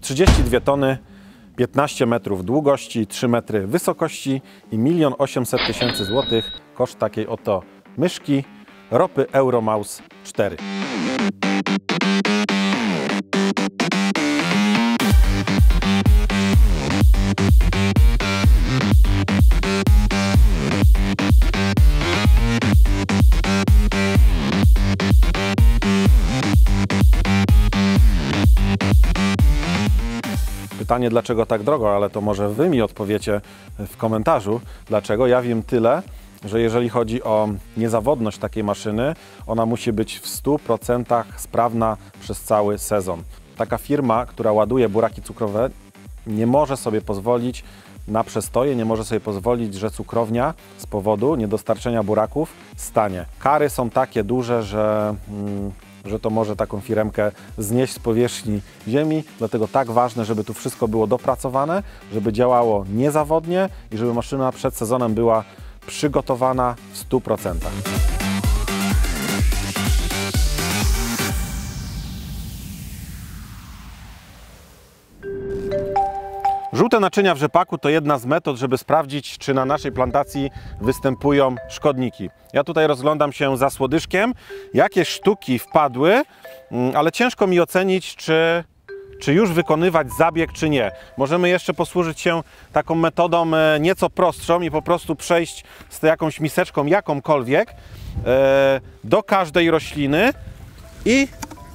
32 tony, 15 metrów długości, 3 metry wysokości i 1 800 000 złotych koszt takiej oto myszki ropy Euromaus 4. Pytanie, dlaczego tak drogo, ale to może Wy mi odpowiecie w komentarzu. Dlaczego? Ja wiem tyle, że jeżeli chodzi o niezawodność takiej maszyny, ona musi być w 100% sprawna przez cały sezon. Taka firma, która ładuje buraki cukrowe, nie może sobie pozwolić na przestoje, nie może sobie pozwolić, że cukrownia z powodu niedostarczenia buraków stanie. Kary są takie duże, że to może taką firmkę znieść z powierzchni ziemi, dlatego tak ważne, żeby tu wszystko było dopracowane, żeby działało niezawodnie i żeby maszyna przed sezonem była przygotowana w 100%. Żółte naczynia w rzepaku to jedna z metod, żeby sprawdzić, czy na naszej plantacji występują szkodniki. Ja tutaj rozglądam się za słodyszkiem. Jakieś sztuki wpadły, ale ciężko mi ocenić, czy już wykonywać zabieg, czy nie. Możemy jeszcze posłużyć się taką metodą nieco prostszą i po prostu przejść z jakąś miseczką jakąkolwiek do każdej rośliny i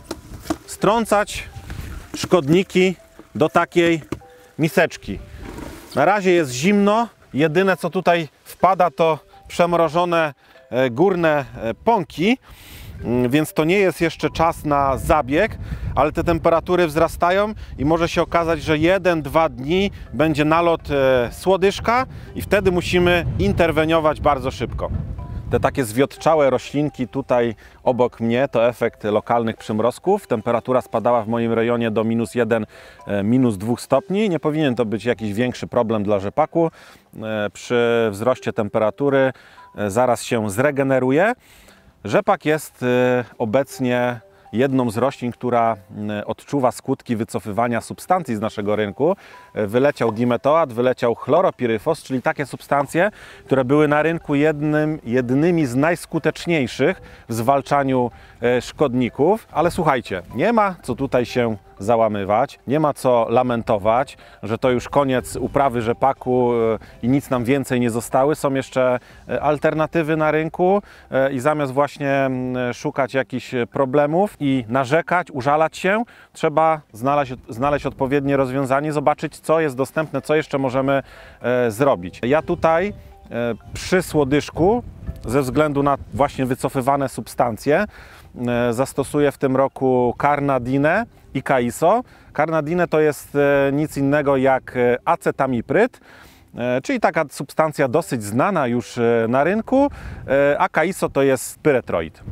strącać szkodniki do takiej miseczki. Na razie jest zimno, jedyne co tutaj wpada to przemrożone górne pąki, więc to nie jest jeszcze czas na zabieg, ale te temperatury wzrastają i może się okazać, że 1-2 dni będzie nalot słodyszka i wtedy musimy interweniować bardzo szybko. Te takie zwiotczałe roślinki tutaj obok mnie to efekt lokalnych przymrozków. Temperatura spadała w moim rejonie do -1, -2 stopni. Nie powinien to być jakiś większy problem dla rzepaku. Przy wzroście temperatury zaraz się zregeneruje. Rzepak jest obecnie jedną z roślin, która odczuwa skutki wycofywania substancji z naszego rynku. Wyleciał dimetoat, wyleciał chloropiryfos, czyli takie substancje, które były na rynku jednymi z najskuteczniejszych w zwalczaniu szkodników. Ale słuchajcie, nie ma co tutaj się załamywać, nie ma co lamentować, że to już koniec uprawy rzepaku i nic nam więcej nie zostały. Są jeszcze alternatywy na rynku i zamiast właśnie szukać jakichś problemów i narzekać, użalać się, trzeba znaleźć odpowiednie rozwiązanie, zobaczyć, co jest dostępne, co jeszcze możemy zrobić. Ja tutaj przy słodyszku, ze względu na właśnie wycofywane substancje, zastosuję w tym roku Carnadinę i Kaiso. Carnadinę to jest nic innego jak acetamipryd, czyli taka substancja dosyć znana już na rynku, a Kaiso to jest pyretroid.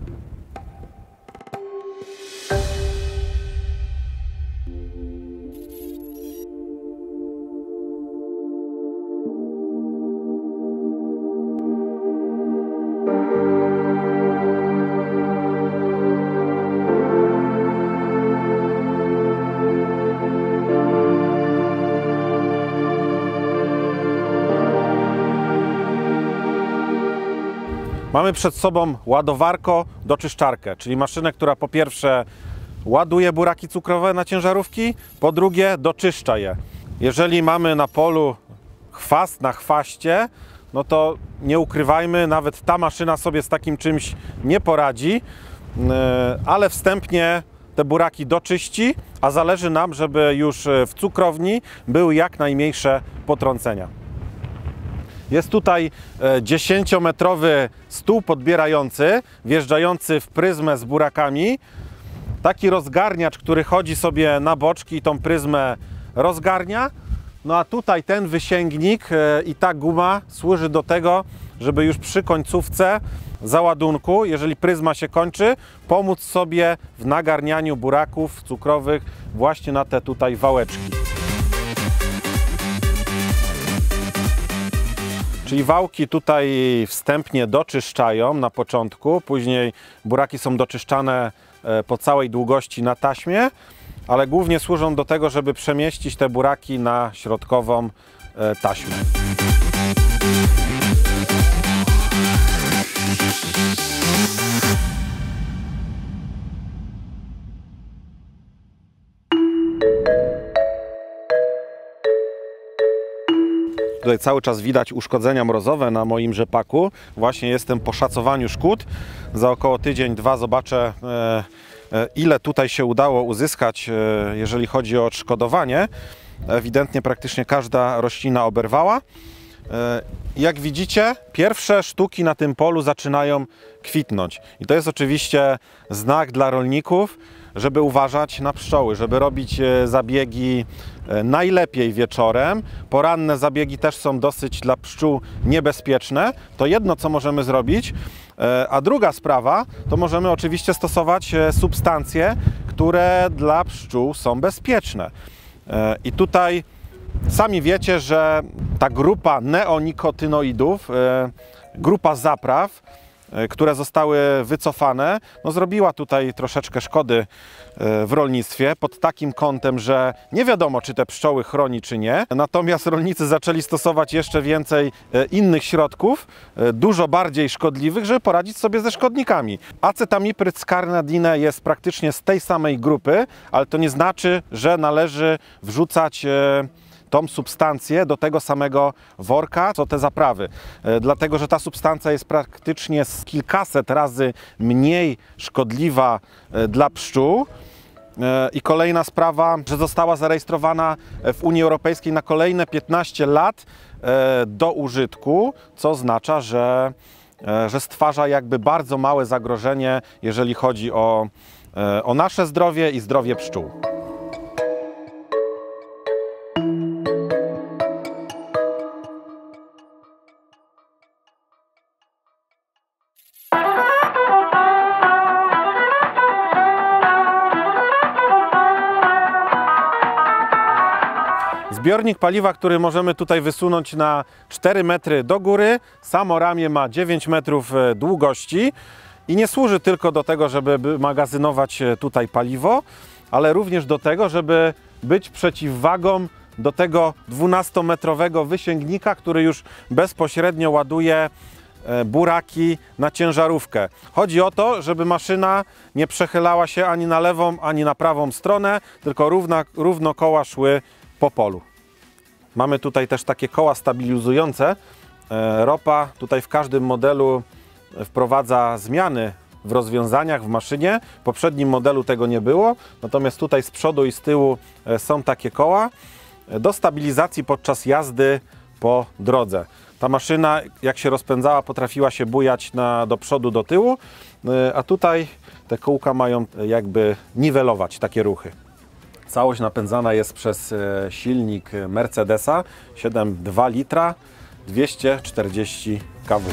Mamy przed sobą ładowarko-doczyszczarkę, czyli maszynę, która po pierwsze ładuje buraki cukrowe na ciężarówki, po drugie doczyszcza je. Jeżeli mamy na polu chwast na chwaście, no to nie ukrywajmy, nawet ta maszyna sobie z takim czymś nie poradzi, ale wstępnie te buraki doczyści, a zależy nam, żeby już w cukrowni były jak najmniejsze potrącenia. Jest tutaj 10-metrowy stół podbierający, wjeżdżający w pryzmę z burakami. Taki rozgarniacz, który chodzi sobie na boczki i tą pryzmę rozgarnia. No a tutaj ten wysięgnik i ta guma służy do tego, żeby już przy końcówce załadunku, jeżeli pryzma się kończy, pomóc sobie w nagarnianiu buraków cukrowych właśnie na te tutaj wałeczki. Czyli wałki tutaj wstępnie doczyszczają na początku, później buraki są doczyszczane po całej długości na taśmie, ale głównie służą do tego, żeby przemieścić te buraki na środkową taśmę. Tutaj cały czas widać uszkodzenia mrozowe na moim rzepaku. Właśnie jestem po szacowaniu szkód. Za około tydzień, dwa zobaczę, ile tutaj się udało uzyskać, jeżeli chodzi o odszkodowanie. Ewidentnie praktycznie każda roślina oberwała. Jak widzicie, pierwsze sztuki na tym polu zaczynają kwitnąć. I to jest oczywiście znak dla rolników, żeby uważać na pszczoły, żeby robić zabiegi najlepiej wieczorem. Poranne zabiegi też są dosyć dla pszczół niebezpieczne. To jedno, co możemy zrobić. A druga sprawa, to możemy oczywiście stosować substancje, które dla pszczół są bezpieczne. I tutaj sami wiecie, że ta grupa neonikotynoidów, grupa zapraw, które zostały wycofane, no zrobiła tutaj troszeczkę szkody w rolnictwie pod takim kątem, że nie wiadomo, czy te pszczoły chroni, czy nie. Natomiast rolnicy zaczęli stosować jeszcze więcej innych środków, dużo bardziej szkodliwych, żeby poradzić sobie ze szkodnikami. Acetamiprid scarnadine jest praktycznie z tej samej grupy, ale to nie znaczy, że należy wrzucać tą substancję do tego samego worka, co te zaprawy. Dlatego, że ta substancja jest praktycznie z kilkaset razy mniej szkodliwa dla pszczół. I kolejna sprawa, że została zarejestrowana w Unii Europejskiej na kolejne 15 lat do użytku, co oznacza, że stwarza jakby bardzo małe zagrożenie, jeżeli chodzi o nasze zdrowie i zdrowie pszczół. Zbiornik paliwa, który możemy tutaj wysunąć na 4 metry do góry, samo ramię ma 9 metrów długości i nie służy tylko do tego, żeby magazynować tutaj paliwo, ale również do tego, żeby być przeciwwagą do tego 12-metrowego wysięgnika, który już bezpośrednio ładuje buraki na ciężarówkę. Chodzi o to, żeby maszyna nie przechylała się ani na lewą, ani na prawą stronę, tylko równo koła szły po polu. Mamy tutaj też takie koła stabilizujące. Ropa tutaj w każdym modelu wprowadza zmiany w rozwiązaniach, w maszynie. W poprzednim modelu tego nie było, natomiast tutaj z przodu i z tyłu są takie koła do stabilizacji podczas jazdy po drodze. Ta maszyna, jak się rozpędzała, potrafiła się bujać do przodu, do tyłu, a tutaj te kółka mają jakby niwelować takie ruchy. Całość napędzana jest przez silnik Mercedesa 7,2 litra, 240 kW.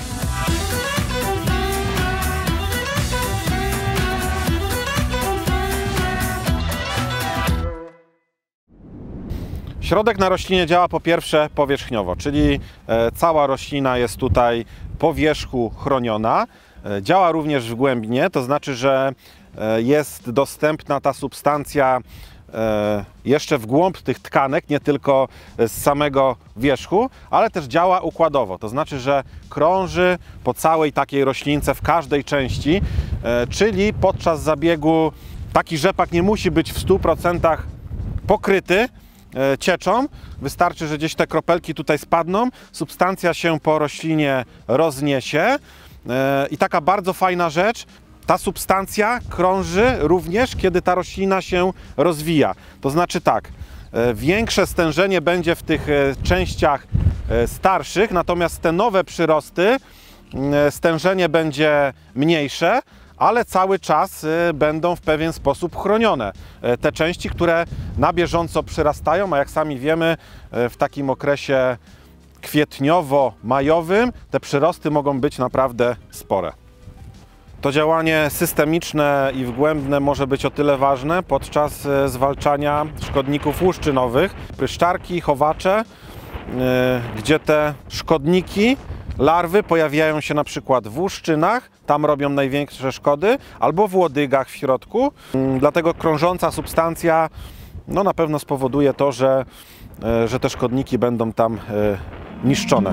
Środek na roślinie działa po pierwsze powierzchniowo, czyli cała roślina jest tutaj po wierzchu chroniona. Działa również wgłębnie, to znaczy, że jest dostępna ta substancja jeszcze w głąb tych tkanek, nie tylko z samego wierzchu, ale też działa układowo, to znaczy, że krąży po całej takiej roślince w każdej części, czyli podczas zabiegu taki rzepak nie musi być w 100% pokryty cieczą, wystarczy, że gdzieś te kropelki tutaj spadną, substancja się po roślinie rozniesie i taka bardzo fajna rzecz, ta substancja krąży również, kiedy ta roślina się rozwija. To znaczy tak, większe stężenie będzie w tych częściach starszych, natomiast te nowe przyrosty stężenie będzie mniejsze, ale cały czas będą w pewien sposób chronione. Te części, które na bieżąco przyrastają, a jak sami wiemy, w takim okresie kwietniowo-majowym te przyrosty mogą być naprawdę spore. To działanie systemiczne i wgłębne może być o tyle ważne podczas zwalczania szkodników łuszczynowych, pryszczarki, chowacze, gdzie te szkodniki Larwy pojawiają się na przykład w łuszczynach, tam robią największe szkody, albo w łodygach w środku. Dlatego krążąca substancja no, na pewno spowoduje to, że te szkodniki będą tam niszczone.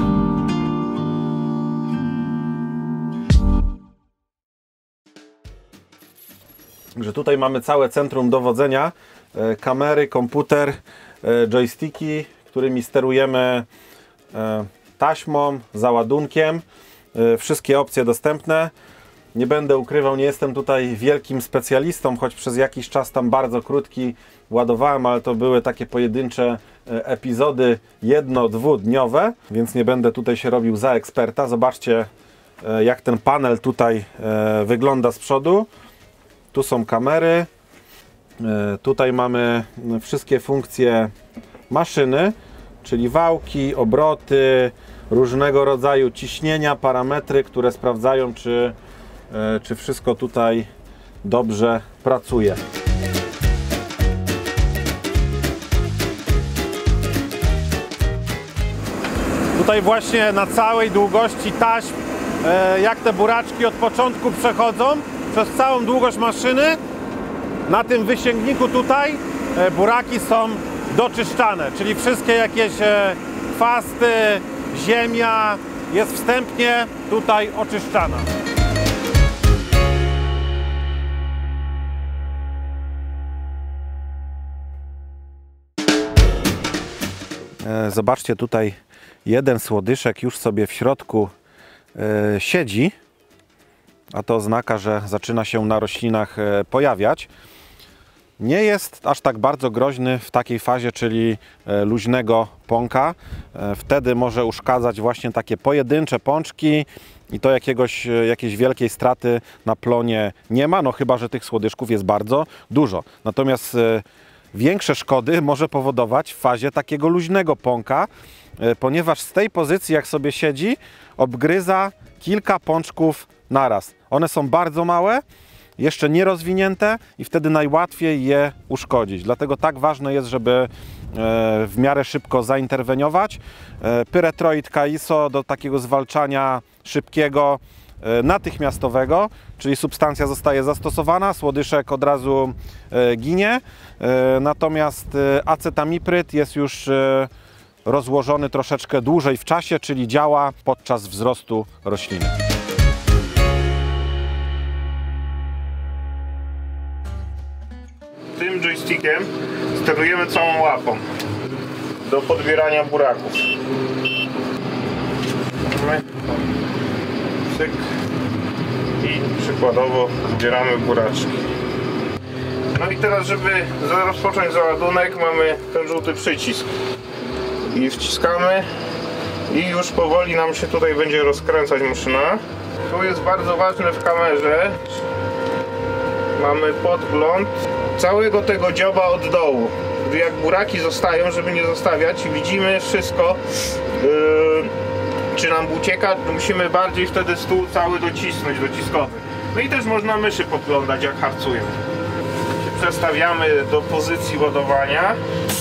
Także tutaj mamy całe centrum dowodzenia, kamery, komputer, joysticki, którymi sterujemy taśmą, załadunkiem, wszystkie opcje dostępne. Nie będę ukrywał, nie jestem tutaj wielkim specjalistą, choć przez jakiś czas tam bardzo krótki ładowałem, ale to były takie pojedyncze epizody jedno-dwudniowe, więc nie będę tutaj się robił za eksperta. Zobaczcie, jak ten panel tutaj wygląda z przodu. Tu są kamery, tutaj mamy wszystkie funkcje maszyny, czyli wałki, obroty, różnego rodzaju ciśnienia, parametry, które sprawdzają, czy wszystko tutaj dobrze pracuje. Tutaj właśnie na całej długości taśm, jak te buraczki od początku przechodzą przez całą długość maszyny, na tym wysięgniku tutaj buraki są doczyszczane, czyli wszystkie jakieś chwasty, ziemia jest wstępnie tutaj oczyszczana. Zobaczcie, tutaj jeden słodyszek już sobie w środku siedzi, a to oznaka, że zaczyna się na roślinach pojawiać. Nie jest aż tak bardzo groźny w takiej fazie, czyli luźnego pąka. Wtedy może uszkadzać właśnie takie pojedyncze pączki i to jakiejś wielkiej straty na plonie nie ma, no chyba że tych słodyszków jest bardzo dużo. Natomiast większe szkody może powodować w fazie takiego luźnego pąka, ponieważ z tej pozycji, jak sobie siedzi, obgryza kilka pączków naraz. One są bardzo małe, jeszcze nie rozwinięte i wtedy najłatwiej je uszkodzić. Dlatego tak ważne jest, żeby w miarę szybko zainterweniować. Pyretroid Kaiso do takiego zwalczania szybkiego, natychmiastowego, czyli substancja zostaje zastosowana, słodyszek od razu ginie, natomiast acetamipryt jest już rozłożony troszeczkę dłużej w czasie, czyli działa podczas wzrostu rośliny. Tym joystickiem sterujemy całą łapą do podbierania buraków. Cyk. I przykładowo zbieramy buraczki. No i teraz, żeby rozpocząć załadunek, mamy ten żółty przycisk. I wciskamy i już powoli nam się tutaj będzie rozkręcać maszyna. Tu jest bardzo ważne w kamerze. Mamy podgląd całego tego dzioba od dołu. Jak buraki zostają, żeby nie zostawiać, widzimy wszystko, czy nam ucieka, musimy bardziej wtedy stół cały docisnąć, dociskowy. No i też można myszy podglądać, jak harcują. Przestawiamy do pozycji ładowania.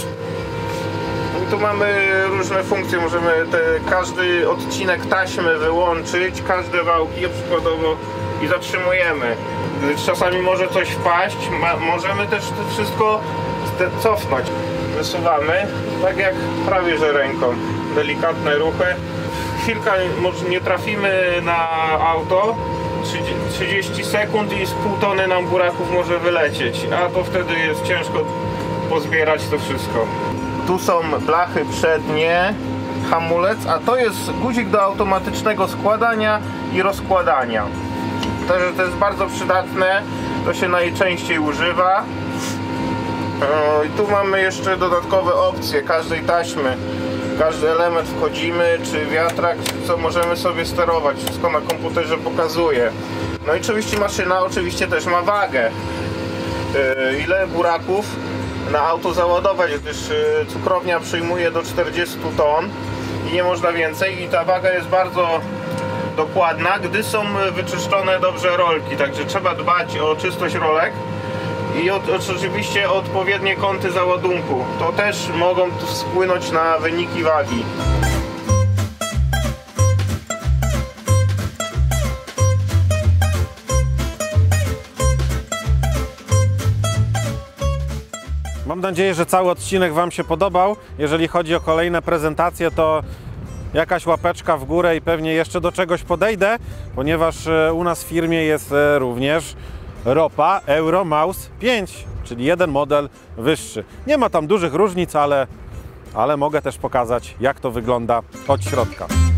I tu mamy różne funkcje, możemy każdy odcinek taśmy wyłączyć, każde wałki przykładowo i zatrzymujemy. Czasami może coś wpaść, możemy też to wszystko cofnąć. Wysuwamy, tak jak prawie że ręką, delikatne ruchy. Chwilkę może nie trafimy na auto, 30 sekund i z pół tony nam buraków może wylecieć, a to wtedy jest ciężko pozbierać to wszystko. Tu są blachy przednie, hamulec, a to jest guzik do automatycznego składania i rozkładania. Także to jest bardzo przydatne, to się najczęściej używa. I tu mamy jeszcze dodatkowe opcje każdej taśmy. Każdy element wchodzimy, czy wiatrak, co możemy sobie sterować. Wszystko na komputerze pokazuje. No i oczywiście maszyna też ma wagę. Ile buraków na auto załadować, gdyż cukrownia przyjmuje do 40 ton i nie można więcej. I ta waga jest bardzo dokładna, gdy są wyczyszczone dobrze rolki. Także trzeba dbać o czystość rolek. I oczywiście odpowiednie kąty załadunku. To też mogą wpłynąć na wyniki wagi. nadzieję, że cały odcinek Wam się podobał. Jeżeli chodzi o kolejne prezentacje, to jakaś łapeczka w górę i pewnie jeszcze do czegoś podejdę, ponieważ u nas w firmie jest również ropa Euromaus 5, czyli jeden model wyższy. Nie ma tam dużych różnic, ale mogę też pokazać, jak to wygląda od środka.